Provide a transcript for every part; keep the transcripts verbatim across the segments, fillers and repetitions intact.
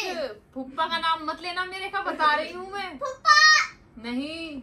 फुप्पा का नाम मत लेना मेरे का, बता रही हूँ मैं। फुप्पा नहीं।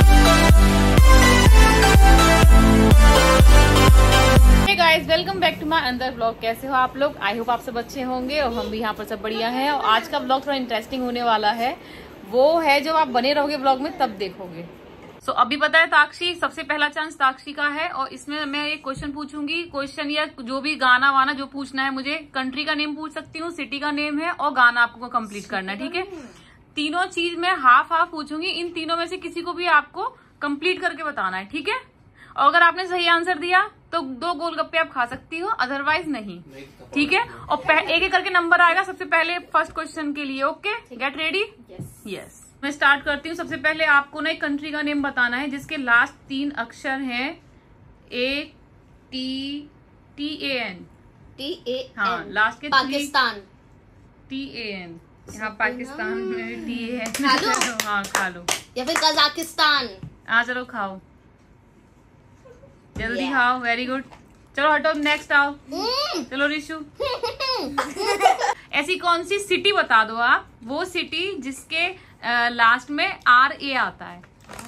Hey guys, welcome back to my अंदर ब्लॉग। कैसे हो आप लोग? आई होप आप सब अच्छे होंगे और हम भी यहाँ पर सब बढ़िया हैं। और आज का ब्लॉग थोड़ा इंटरेस्टिंग होने वाला है। वो है जब आप बने रहोगे ब्लॉग में तब देखोगे। सो so, अभी पता है ताक्षी, सबसे पहला चांस ताक्षी का है और इसमें मैं एक क्वेश्चन पूछूंगी। क्वेश्चन या जो भी गाना वाना जो पूछना है मुझे, कंट्री का नेम पूछ सकती हूँ, सिटी का नेम है और गाना आपको कंप्लीट करना है, ठीक है? तीनों चीज मैं हाफ हाफ पूछूंगी। इन तीनों में से किसी को भी आपको कंप्लीट करके बताना है, ठीक है? और अगर आपने सही आंसर दिया तो दो गोलगप्पे आप खा सकती हो, अदरवाइज नहीं, ठीक है? और एक एक करके नंबर आएगा सबसे पहले फर्स्ट क्वेश्चन के लिए। Okay, get ready? यस। मैं स्टार्ट करती हूँ। सबसे पहले आपको ना एक कंट्री का नेम बताना है जिसके लास्ट तीन अक्षर हैं A T T A N. T A हाँ, लास्ट के पाकिस्तान। T A N. यहाँ पाकिस्तान में टी ए एन। खा लो। हाँ खा लो। या फिर कजाकिस्तान। हाँ चलो खाओ, जल्दी खाओ। Very good. चलो हटो, नेक्स्ट आओ। चलो रिशु। ऐसी कौन सी सिटी बता दो आप, वो सिटी जिसके लास्ट में आर ए आता है।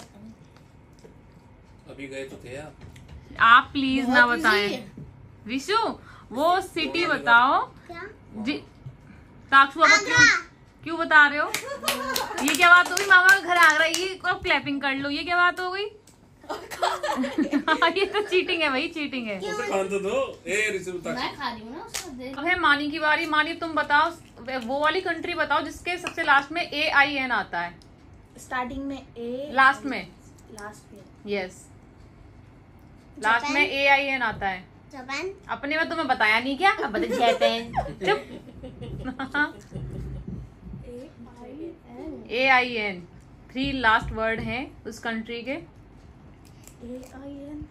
अभी गए तो थे आप। आप प्लीज ना बताएं रिशु, वो सिटी बताओ। ताक्षु अब क्यों क्यों बता रहे हो? ये क्या बात होगी? मामा का घर आ रहा है, ये क्लैपिंग कर लो। ये क्या बात हो गई? ये तो चीटिंग है भाई, चीटिंग है। उसे खान तो दो। ए रिशु मैं खा रही हूँ ना, उसको दे। अब है मानी की बारी। मानी तुम बताओ, वो वाली कंट्री बताओ जिसके सबसे लास्ट में ए आई एन आता है। स्टार्टिंग में ए, लास्ट में लास्ट में यस, लास्ट में ए आई एन आता है। जापान। अपने में तुम्हें बताया नहीं क्या? अब बता जापान। चुप। A I N three last word हैं उस कंट्री के। A I N.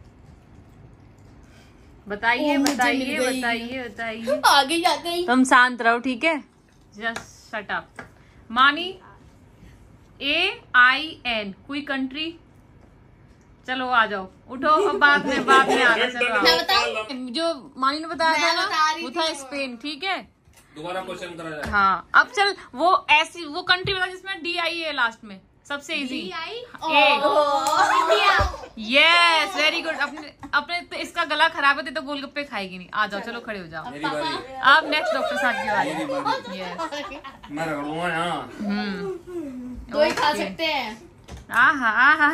बताइए ओ, मुझे बताइए मिल गई। बताइए बताइए। आ गई आ गई। तुम शांत रहो, ठीक है? Just shut up. Mani A I N कोई कंट्री। चलो आ जाओ, उठो। अब बाद में बाद में आना। चलो मैं आओ। बताऊं? जो मानी ने बताया था मैं बता ना, रही वो थी था वो। स्पेन, ठीक है? दोबारा क्वेश्चन करा जाए। हाँ, अब चल वो ऐसी वो कंट्री बता जिसमें डी आई है लास्ट में। सबसे easy I A. India. Yes, very good. अपने अपने तो इसका गला खराब है तो गोलगप्पे खाएगी नहीं। आ जाओ, चलो खड़े हो जाओ। मेरी बारी। अब नेक्स्ट डॉक्टर साहब की बारी। मेरी बारी। यस। मैं रगड़ूंगा यहाँ। हम्म, दो ही खा सकते हैं। आहा आहा।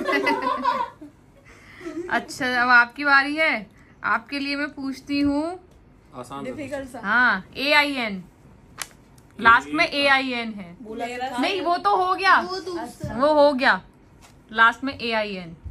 अच्छा, अब आपकी बारी है। आपके लिए मैं पूछती हूँ। आसान डिफिकल्ट सा। हाँ, ए आई एन लास्ट में ए आई एन है। बोला था। नहीं, वो तो हो गया, वो दूसरा। वो हो गया। लास्ट में ए आई एन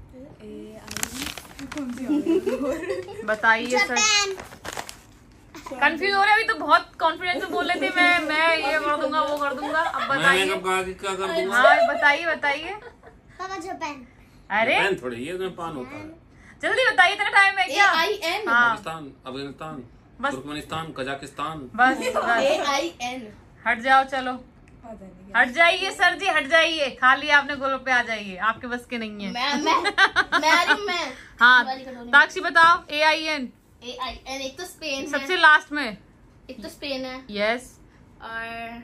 बताइए सर। कंफ्यूज हो रहे? अभी तो बहुत कॉन्फिडेंस से बोल रहे थे मैं मैं ये कर दूंगा वो कर दूंगा। अब मैं बताइए। कब कहा कि क्या कर दूंगा? हाँ बताइए बताइए। पापा जापान। अरे पैन थोड़ी है, इसमें पान होता है। जल्दी बताइए, इतना टाइम है ए क्या? I N. हाँ पाकिस्तान, अफगानिस्तान, बस। Turkmenistan, Kazakhstan. बस ए बस, आई एन। हट जाओ। चलो पता नहीं। हट जाइए सर जी, हट जाइए। खा लिया आपने गोलगप्पे, आ जाइए। आपके बस के नहीं है। मैं मैं मैं आ रही हूँ, मैं। हाँ, वाली कटोरी। ताक्षी बताओ ए I N A I N एक तो स्पेन है। सबसे लास्ट में। एक तो स्पेन है यस, और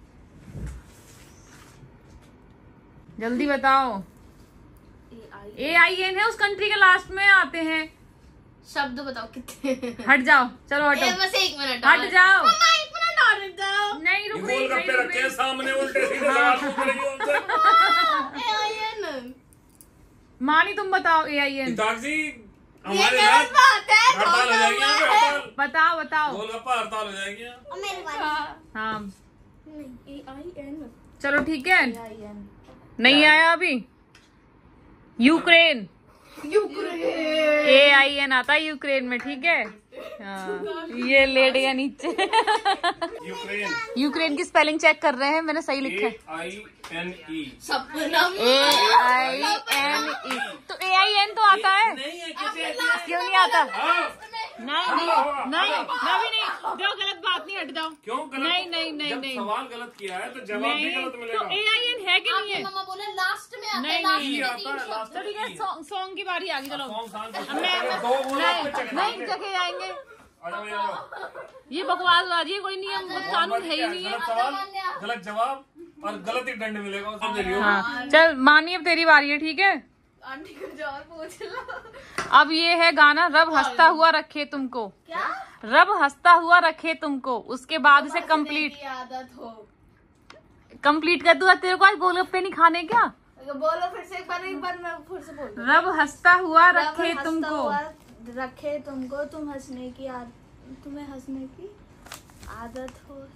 जल्दी बताओ। ए आई ए आई एन है उस कंट्री के लास्ट में आते हैं। शब्द बताओ कितने। हट जाओ, चलो ए, हटो। बस एक मिनट हट और। जाओ। मम्मा एक मिनट और रुक जाओ। नहीं रुक रही, गोलगप्पे नहीं रुक रखे हैं रही। सामने, उल्टे सीधे सवाल पूछ रही हो हमसे। A I N. मानी तुम बताओ ए आई एन। ताक्षी, ये हमारे गलत साथ बात है। हड़ताल हो जाएगी यहाँ पे, हड़ताल। बताओ बताओ। गोलगप्पा हड़ताल हो जाएगी यहाँ। और मेरी बारी। हाँ ए आई एन। चलो ठीक है। A I N. नहीं आया अभी। Ukraine. Ukraine. A I N आता है यूक्रेन में, ठीक है? हाँ, ये लेट गया नीचे। यूक्रेन। यूक्रेन की स्पेलिंग चेक कर रहे हैं, मैंने सही लिखा है। A I N E. Sapna. A I N E. तो ए आई एन तो आता है। नहीं है किसे? क्यों नहीं आता? हाँ। नहीं नहीं नहीं, मैं भी नहीं। जाओ, गलत बात नहीं, हट जाओ। क्यों गलत? नहीं नहीं नहीं जब नहीं सवाल गलत किया है तो जवाब भी नहीं। गलत तो मिलेगा। ए आई एन है कि नहीं आपकी है? मम्मा बोले लास्ट में आता है। नहीं, लास्ट नहीं, में आता तीन है, शब्द। लास्ट तो ठीक है, सॉन्ग सॉन्ग की बारी आ गई। चलो कौन सा अब मैं दो बोलो, नहीं कुछ चकरा नहीं देंगे। चखे जाएंगे। आ जाओ, आ जाओ। ये बकवासबाजी है, कोई नियम कानून है ही नहीं है। गलत सवाल, गलत जवाब और गलत ही दंड मिलेगा, समझ रही हो? हाँ चल मानी, अब तेरी बारी है, ठीक है। आंटी को जो और पूछ लो। अब ये है गाना रब हंसता हुआ रखे तुमको। क्या? रब हंसता हुआ रखे तुमको, उसके बाद इसे कंप्लीट की आदत हो। कंप्लीट कर दूंगा। तेरे को आज गोलगप्पे नहीं खाने क्या? बोलो फिर से एक बार, एक बार मैं फिर से बोल दूं। रब हंसता हुआ रब रखे हंसता तुमको। हुआ रखे तुमको, तुम हंसने की आद तुम्हें हंसने की आदत हो।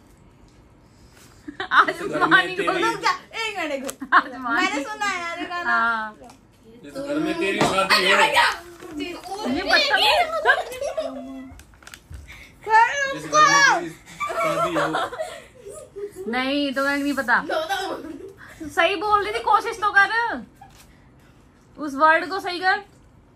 आज मानी को रुक जा, एक मिनट रुक। आज मानी। मैंने सुना है यार ये गाना। हाँ इस घर में तेरी शादी है, ये बच्चा इस घर में तेरी शादी हो। नहीं, तुम्हें नहीं पता। सही बोल रही थी, कोशिश तो कर, उस वर्ड को सही कर।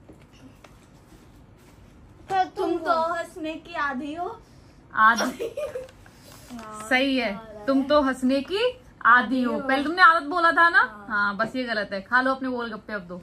तुम तो हंसने की आधी हो। आधी सही है, तुम तो हंसने की आधी हो। पहले तुमने आदत बोला था ना। हाँ बस ये गलत है, खा लो अपने गोलगप्पे अब दो।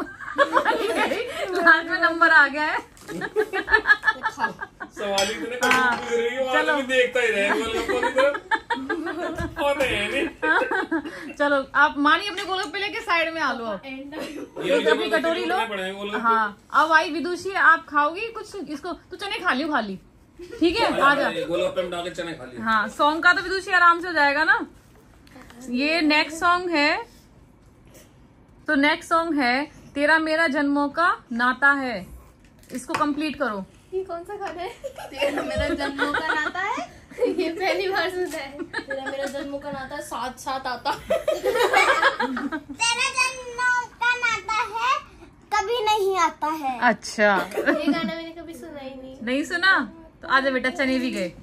लास्ट में नंबर आ गया है। सवाल ही तूने कभी हाँ, पूछ रही हो, चलो। आदमी देखता ही रहे गोलगप्पों की तरफ। और नहीं, नहीं। चलो आप मानी अपने गोलगप्पे लेके साइड में आ लो। अब ये एक अपनी कटोरी लो। पड़े हैं गोलगप्पे। हाँ अब आई विदुषी, आप खाओगी कुछ इसको? तू चने खा लियो खाली, ठीक है? आ जा। गोलगप्पे में डाल के चने खा लिए। हाँ सॉन्ग का तो विदुषी आराम से हो जाएगा ना। ये नेक्स्ट सॉन्ग है, तो नेक्स्ट सॉन्ग है तेरा मेरा जन्मों का नाता है। इसको कंप्लीट करो। ये कौन सा खाना है? तेरा मेरा जन्मों का नाता है। ये पहली बार सुना है। तेरा मेरा जन्मों का नाता है, साथ साथ आता। तेरा जन्मों का नाता है, कभी नहीं आता है। अच्छा ये गाना मैंने कभी सुना ही नहीं। नहीं सुना तो आजा बेटा, चने भी गए।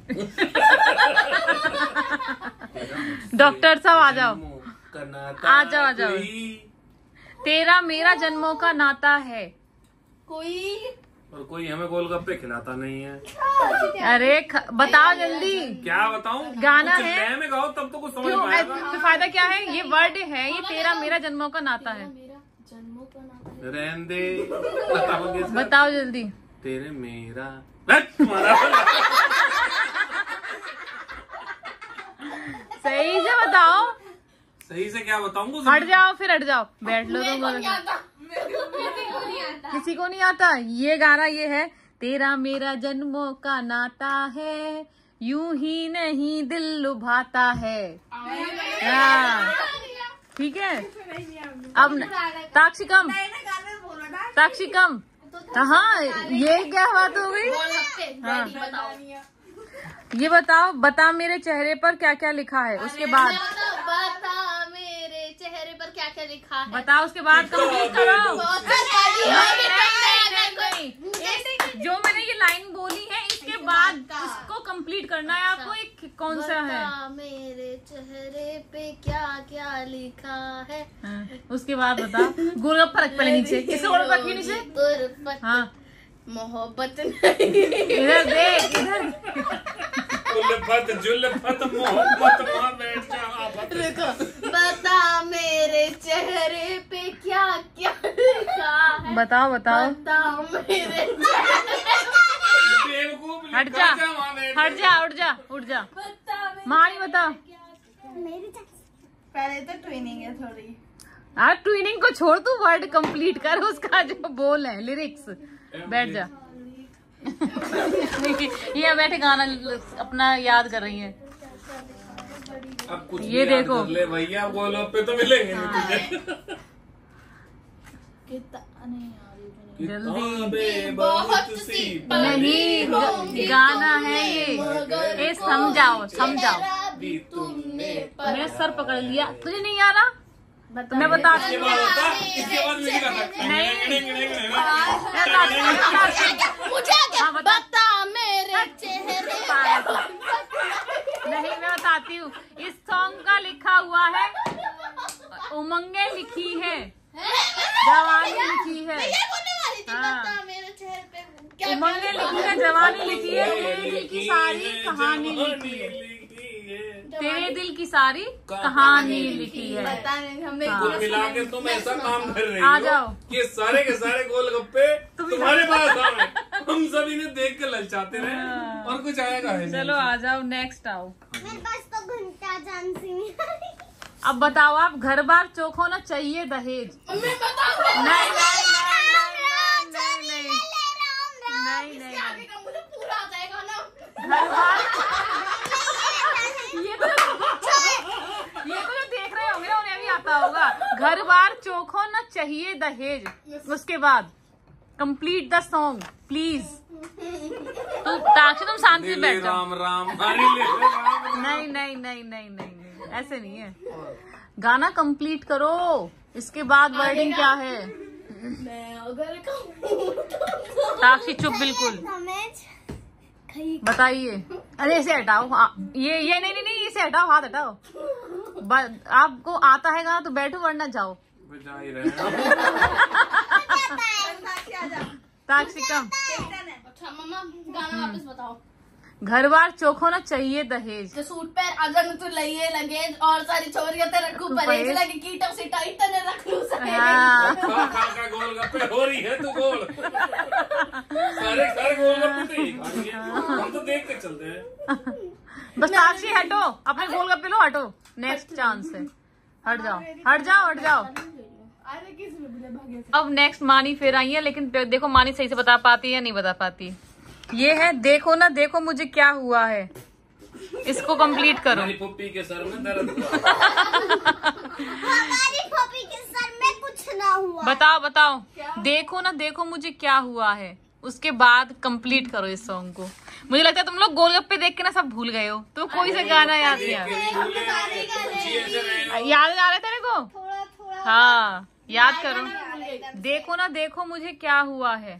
डॉक्टर साहब आ जाओ, आ जाओ, आ जाओ। तेरा मेरा जन्मों का नाता है। कोई और कोई हमें गोलगप्पे खिलाता नहीं है। अरे ख- बताओ जल्दी। क्या बताऊं? गाना कुछ है। नए में गाओ तब तो कुछ समझ क्यों? में आएगा। तो फायदा क्या है? ये वर्ड है, ये तेरा मेरा जन्मों का नाता है। मेरा जन्मों का नाता है। रहने दे, बताओगे सर? बताओ जल्दी। तेरे मेरा बस तुम्हारा। सही से बताओ। सही से क्या बताऊंगा? हट जाओ, फिर हट जाओ, बैठ लो तुम। किसी को नहीं आता। ये गाना ये है, तेरा मेरा जन्मों का नाता है, यूं ही नहीं दिल लुभाता है। हाँ ठीक है। अब ताक्षिकम, ताक्षिकम, हाँ ये क्या बात हो गई? हाँ ये बताओ, बता मेरे चेहरे पर क्या क्या लिखा है, उसके बाद बता मेरे चेहरे पर क्या क्या लिखा है। बताओ, उसके बाद कंप्लीट करो। जो मैंने ये लाइन बोली है इसके बाद इसको कंप्लीट करना है आपको। एक कौन सा है? बता मेरे चेहरे पे क्या क्या लिखा है। हाँ, उसके बाद बता। गोलगप्पा रख पहले नीचे, इसको गोलगप्पा रखिए नीचे। गुरबत हाँ मोहब्बत नहीं। इधर देख, इधर। जुल्फत जुल्फत मोहब्बत वहाँ बैठ जा। आफत। रुको, बता मेरे चेहरे पे क्या क्या लिखा है। बताओ बताओ। बता मेरे बेवकूफ हट लिखा जा, वहाँ बैठ हट जा, उठ जा, उठ जा। मानी बता। पहले तो ट्विनिंग है थोड़ी। यार ट्विनिंग को छोड़, तू वर्ड कंप्लीट कर उसका जो बोल है, लिरिक्स। बैठ जा। ये बैठे गाना अपना याद कर रही है। अब कुछ ये भी याद देखो। कर ले भैया, गोलगप्पे तो मिलेंगे नहीं तुझे। जल्दी। बहुत सी नहीं ग- गाना है ये, ये समझाओ समझाओ। भी तुमने। मेरा सर पकड़ लिया, तुझे नहीं आ रहा तो मैं बता इसके बाद होता है, इसके बाद नहीं कर सकता। मुझे क्या हाँ, बता। बता मेरे चेहरे नहीं मैं बताती हूँ। इस सॉन्ग का लिखा हुआ है, उमंगे लिखी है, जवानी लिखी है। ये बोलने वाली थी। हाँ। बता मेरे चेहरे पे क्या क्या उमंगे लिखी है, जवानी लिखी है, तेरे दिल की सारी कहानी लिखी है। तेरे दिल की सारी कहानी लिखी है। पता नहीं हमें हाँ। कुल मिला के तुम ऐसा काम कर रही आ हो जाओ। कि सारे के सारे गोलगप्पे तुम्हारे पास आ रहे हैं। हम सभी ने देख के ललचाते रहे और कुछ आएगा है नहीं। चलो आ जाओ, नेक्स्ट आओ। मेरे पास तो घंटा जानसी नहीं है। अब बताओ आप, घर बार चौक होना चाहिए दहेज? मैं बताऊँ नहीं नहीं नहीं नहीं नहीं नहीं आगे का मुझे पूरा आ जाएगा ना। घर बार ये तो ये तो जो देख रहे होंगे ना उन्हें भी आता होगा। घर बार चौक होना चाहिए दहेज, उसके बाद कंप्लीट द सॉन्ग प्लीज। तो ताकि तुम शांति से बैठ जाओ। राम राम हरी ले राम। नहीं नहीं नहीं नहीं नहीं नहीं ऐसे नहीं है, गाना कंप्लीट करो, इसके बाद वर्डिंग क्या है? मैं अगर कहूँ तो ताक्षी चुप बिल्कुल, समझ बताइए। अरे इसे हटाओ, आ, ये ये नहीं नहीं नहीं इसे हटाओ, हाथ हटाओ। ब- आपको आता है गाना तो बैठो वरना जाओ। बजा ही रहे हैं। ताक्षी कम। अच्छा मम्मा गाना वापस बताओ। घर बार चौक होना चाहिए दहेज। जो सूट पर अगर तू लइए लगेज और सारी छोरियां ते रखू परहेज परहेज। लगे कीटों से टाइट तने रख लू सके। हाँ खा खा का गोलगप्पे हो रही है तू गोल। सारे सारे गोलगप्पे तो ही खाएंगे। हम तो देख के चलते हैं। बस ताक्षी हटो, अपने गोलगप्पे लो, हटो, नेक्स्ट चांस है। हट जाओ हट जाओ हट जाओ। अरे किस में बुले भागे। अब नेक्स्ट मानी फिर आई है, लेकिन देखो मानी सही से बता पाती है या नहीं बता पाती। ये है देखो ना देखो मुझे क्या हुआ है, इसको कंप्लीट करो। हमारी पुप्पी के सर में दर्द हुआ। हमारी पपी के सर में कुछ ना हुआ। बताओ बताओ, देखो ना देखो मुझे क्या हुआ है, उसके बाद कंप्लीट करो इस सॉन्ग को। मुझे लगता है तुम लोग गोलगप्पे देख के ना सब भूल गए हो, तो कोई सा गाना याद नहीं आ रहा। याद आ रहा है तेरे को? थोड़ा थोड़ा हाँ याद करो। देखो ना देखो मुझे क्या हुआ है।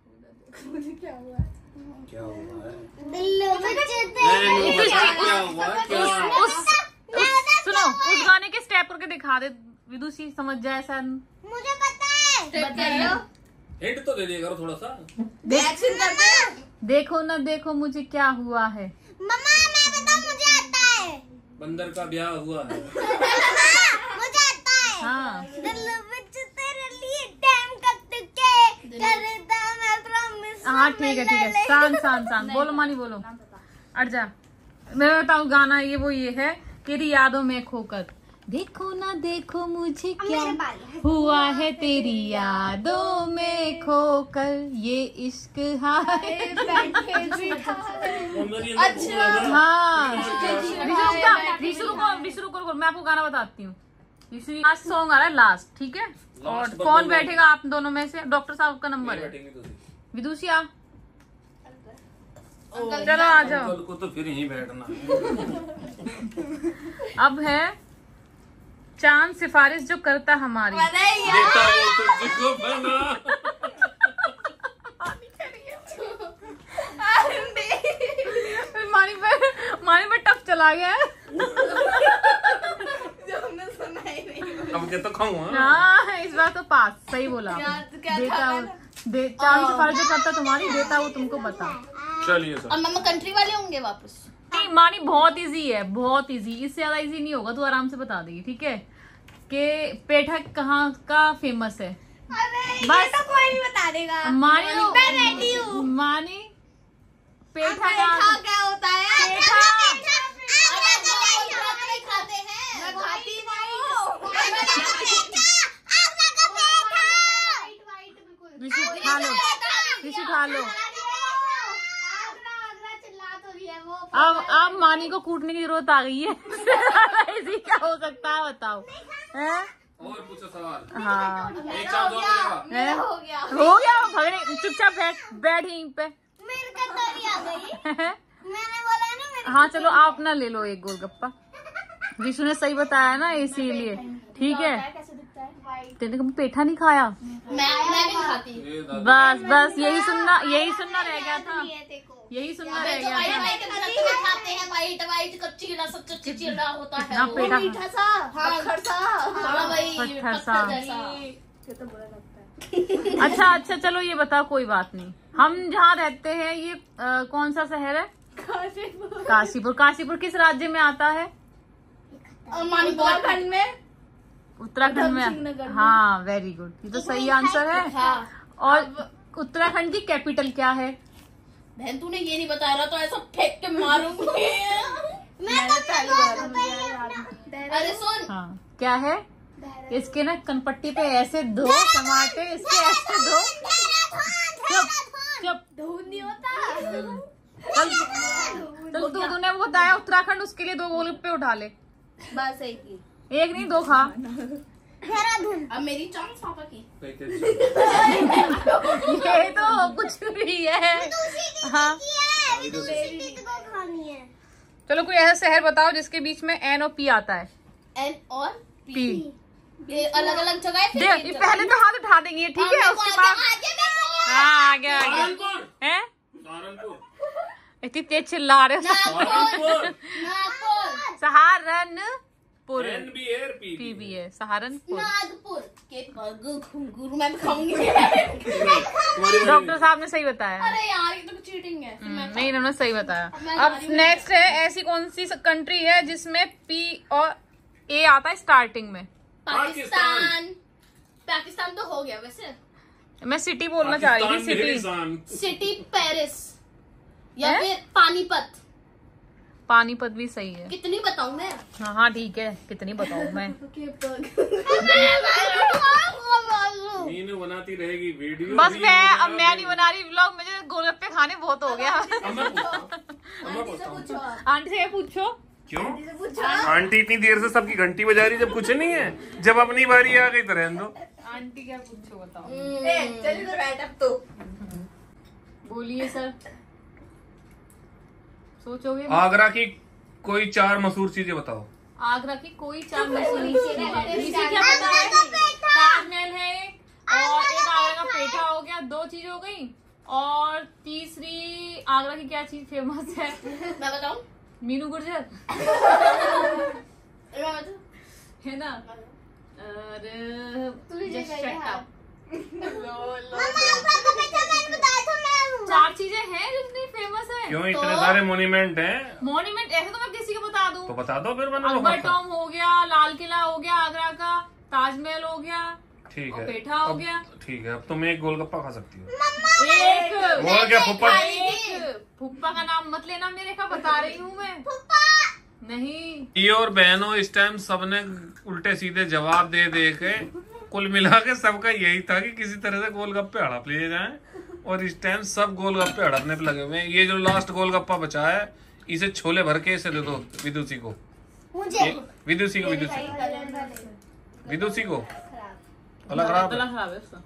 क्या हुआ है? दिल बच्चे नहीं, नहीं, बता क्या हुआ है? क्या हुआ है? उस, उस सुनो उस गाने के स्टेप करके दिखा दे, विदुषी समझ जाए ऐसा। मुझे पता है। बताइए हिंट तो दे दिया करो थोड़ा सा। एक्शन करते हैं। देखो ना देखो मुझे क्या हुआ है। मम्मा मैं बताऊं, मुझे आता है। बंदर का ब्याह हुआ है। मम्मा मुझे आता है। हाँ दिल विच तेरे लिए टाइम कट के करदा मैं प्रॉमिस। हाँ ठीक है ठीक है, शांत शांत शांत बोलो मानी बोलो। अट जा, मैं बताऊँ गाना ये वो ये है, तेरी यादों में खोकर। देखो ना देखो मुझे क्या हुआ है तेरी यादों में खोकर, ये इश्क है। अच्छा हाँ ऋषु रुको ऋषु रुको रुको, मैं आपको गाना बताती हूँ। ऋषु लास्ट सॉन्ग आ रहा है लास्ट, ठीक है? और Last कौन बदलो। बैठेगा आप दोनों में से? डॉक्टर साहब का नंबर है, बैठेंगे तो विदुषी आ। चलो आ जाओ। कल को तो फिर यहीं बैठना है। अब है चांद सिफारिश जो करता हमारी। अरे यार देता वो तुझको बना। मानी पर मानी पर टफ चला गया है। जो हमने सुना ही नहीं। अब क्या तो खाऊं हाँ? हाँ इस बार तो पास, सही बोला क्या- आपने। क्या देता था वो गाना? दे चांद सिफारिश जो करता तुम्हारी, देता वो तुमको बता। चलिए और सर। मम्मा कंट्री वाले होंगे वापस। नहीं मानी बहुत इजी है, बहुत इजी, इससे ज्यादा इजी नहीं होगा, तू आराम से बता देगी, ठीक है? कि पेठा कहाँ का फेमस है? अरे बस। ये तो कोई नहीं बता देगा। मानी लो, मैं रेडी हूँ। मानी पेठा पेठा का क्या होता है? पेठा। अरे गोलगप्पे नहीं खाते हैं। मैं खाती नहीं हूँ। ऋषि खा लो, ऋषि खा लो। अब अब मानी को कूटने की जरूरत आ गई है। इसी क्या हो सकता है बताओ? हैं? और पूछो सवाल। हाँ एक चांद और मिलेगा। हैं? हो गया। हो गया वो भगने, चुपचाप बैठ बैठ यहीं पे। मेरे कटोरी आ गई। मैंने बोला ना मेरे। हाँ चलो आप ना ले लो एक गोलगप्पा, विशु ने सही बताया ना इसीलिए, ठीक है? कैसे दिखता है? तेने कभी पेठा नहीं खाया? मैं मैं नहीं खाती। ये दादा। बस बस यही सुनना यही सुनना रह गया था, यही सुनना रह जो गया वाइट था। वाइट गुजराती में खाते हैं, वाइट वाइट कच्ची रस कच्ची चिड़ा होता है। ना वो पेठा मीठा सा, हाँ खट्टा सा, हाँ भाई पत्थर सा। पत्थर जैसा। ये तो बुरा लगता है। अच्छा अच्छा चलो ये बताओ, कोई बात नहीं। हम जहाँ रहते हैं ये अ, कौन सा शहर है? काशीपुर। काशीपुर किस राज्य में आता है? और मणिपुर में। उत्तराखंड में। हाँ वेरी गुड, ये तो सही आंसर है। हाँ। और उत्तराखंड की कैपिटल क्या है? बहन तूने ये नहीं बताया रहा तो ऐसा फेंक के मारूंगी। मैंने पहली बार मुझे याद। अरे सुन, हाँ क्या है? इसके ना कनपट्टी पे ऐसे दो टमाटे, इसके ऐसे दो। चुप चुप। धून नहीं होता। चल चल तू तूने वो बताया उत्तराखंड, उसके लिए दो गोलगप्पे उठा ले। बस एक ही। एक नहीं दो खा। अब मेरी चांस पापा की। ये तो कुछ भी है। हाँ चलो कोई ऐसा शहर बताओ जिसके बीच में एन और पी आता है। एन और पी ये अलग अलग जगह है। दे, ये पहले तो हाथ उठा देंगे ठीक है, उसके बाद हाँ आगे आगे सहारनपुर हैं। सहारनपुर इतनी तेज चिल्ला रहे हो। Saharanpur Nagpur. Saharanpur N B R P P भी है सहारनपुर। नागपुर के गुरु मैं खाऊंगी। तुम्हारी डॉक्टर साहब ने सही बताया। अरे यार ये तो चीटिंग है। हम्म, नहीं इन्होंने सही बताया। मैं अब जा रही हूँ। नेक्स्ट है ऐसी कौन सी कंट्री है जिसमें पी और ए आता है स्टार्टिंग में? पाकिस्तान। पाकिस्तान तो हो गया वैसे। मैं सिटी बोलना चाह रही थी। सिटी सिटी सिटी पेरिस या हैं? फिर पानीपत। पानीपत भी सही है। कितनी बताऊं मैं? हाँ हाँ ठीक है, कितनी बताऊँ मैं। मीनू बनाती रहेगी वीडियो। बस रील मैं बना अब मैं नहीं बना रही व्लॉग, मुझे गोलगप्पे खाने बहुत हो गया। अब मैं पूछता हूँ, अब मैं पूछता हूँ। आंटी से ये पूछो। क्यों आंटी इतनी देर से सबकी घंटी बजा रही जब कुछ नहीं है? जब अपनी बारी आ गई तो रहने दो। आंटी क्या पूछो बताओ। चल तो बैठ अब तो। बोलिए सर। सोचोगे? आगरा की कोई चार मशहूर चीजें बताओ। आगरा की कोई चार मशहूर चीजें। इसे क्या पता है? ताजमहल है और एक आगरा का पेठा हो गया, दो चीज हो गई। और तीसरी आगरा की क्या चीज फेमस है? मैं बताऊं? मीनू गुर्जर मैं बताऊं? है ना। और तुझे just क्या shut यार? up। चार चीजें हैं जो इतनी फेमस है। क्यों इतने सारे मोन्यूमेंट हैं? मॉन्यूमेंट ऐसे तो मैं किसी को बता दूं। तो बता दो फिर मैंने अकबर वो टॉम हो गया, लाल किला हो गया आगरा का, ताजमहल हो गया, ठीक और है पेठा हो अब- गया। ठीक है अब तुम एक गोलगप्पा खा सकती हो। एक वो क्या फुप्पा? एक फुप्पा का नाम मत लेना मेरे का, बता रही हूँ मैं। नहीं ये और बहनों इस टाइम सबने उल्टे सीधे जवाब दे दे के कुल मिला के सबका यही था कि किसी तरह से गोलगप्पे हड़प लिए जाएं, और इस टाइम सब गोलगप्पे हड़पने पे लगे हुए हैं। ये जो लास्ट गोलगप्पा बचा है इसे छोले भर के इसे दे दो विदुषी को। ये- विदुषी को विदुषी विदुषी को अलग खराब गला है। खराब है उसका।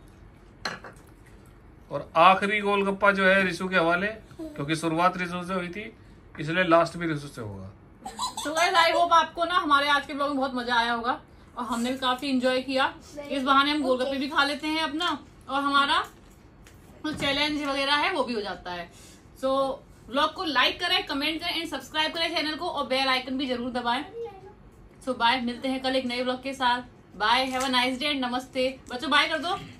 और आखिरी गोलगप्पा जो है रिशु के हवाले, क्योंकि शुरुआत रिशु से हुई थी इसलिए लास्ट भी रिशु से होगा। तो गाइस आई होप आपको ना हमारे आज के ब्लॉग में बहुत मजा आया होगा और हमने भी काफी एंजॉय किया। इस बहाने हम गोलगप्पे भी खा लेते हैं अपना, और हमारा चैलेंज वगैरह है वो भी हो जाता है। सो ब्लॉग को लाइक करें, कमेंट करें एंड सब्सक्राइब करें चैनल को, और बेल आइकन भी जरूर दबाएं। सो बाय, मिलते हैं कल एक नए ब्लॉग के साथ। Bye, have a nice day and नमस्ते। बच्चों बाय कर दो।